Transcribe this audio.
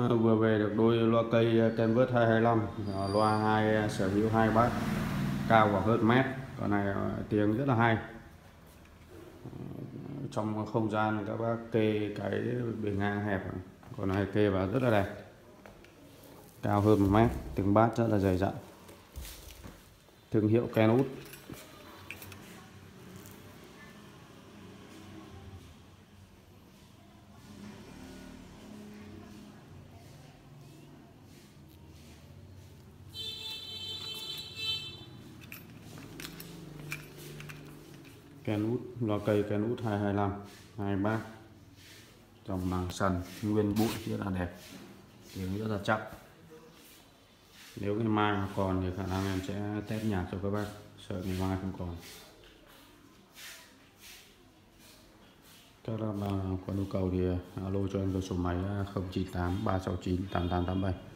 vừa về được đôi loa cây Kenwood 225, loa sở hữu 2 bass, cao khoảng hơn mét. Con này tiếng rất là hay. Trong không gian các bác kê cái bề ngang hẹp, con này kê vào rất là đẹp, cao hơn 1 mét, tiếng bass rất là dày dặn. Thương hiệu Kenwood. Kenwood, loa cây Kenwood 225, 2 bass, dòng màng sần nguyên bụi rất là đẹp, tiếng rất là chắc. Nếu ngày mai mà còn thì khả năng em sẽ test nhạc cho các bác, sợ ngày mai không còn. Các bạn có nhu cầu thì alo cho em vào số máy 098 369 8887.